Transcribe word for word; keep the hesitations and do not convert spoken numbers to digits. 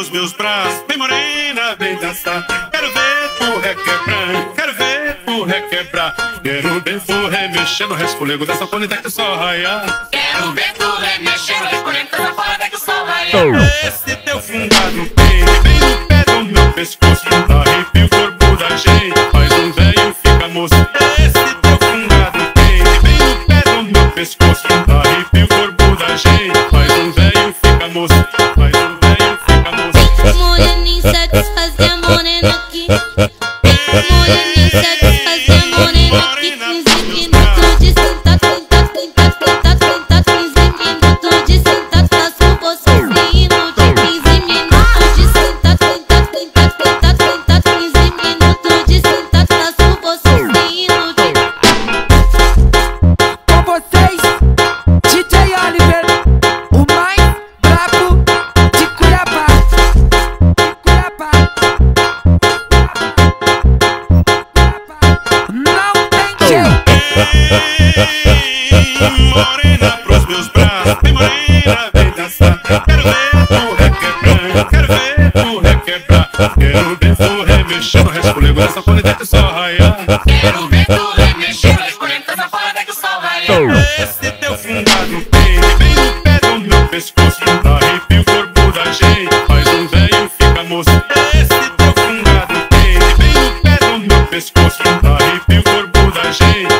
pros meus braços. Vem morena, vem dançar. Quero ver tu requebrar, quero ver tu requebrar. Quero ver tu remexendo, resfolego dessa folha até que o sol raiar. Quero ver tu remexendo, resfolego dessa folha até que o sol raiar. Esse teu fungado peito vem no pé do meu pescoço, arrepia o corpo da gente, faz um velho fica moço. Esse teu fungado peito vem no pé do meu pescoço, arrepia o corpo da gente, faz um velho fica moço, faz um velho fica moço. Moreninha satisfazer, morena aqui. Moreninha satisfazer, morena aqui. quinze minutos de sentado, sentado, sentado, sentado, sentado. quinze minutos de sentado, faço você rindo. De quinze minutos de sentado, sentado, sentado, sentado, sentado. quinze minutos de sentado, faço você rindo. Com vocês, D J Olliver, o mais brabo de Cuiabá. Cuiabá. Não tem jeito. Vem morena pros meus braços, vem morena, vem dançar. Quero ver tu requebrar, quero ver tu requebrar. Quero ver tu remexendo, resfolego dessa folha até que o sol raiar. Quero ver tu remexendo, resfolego dessa folha até que o sol raiar. Esse teu fungado peito vem no pé do meu pescoço, arrepia o corpo da gente, faz um velho fica moço. Esse teu fungado peito vem no pé do meu pescoço, arrepia o corpo da gente,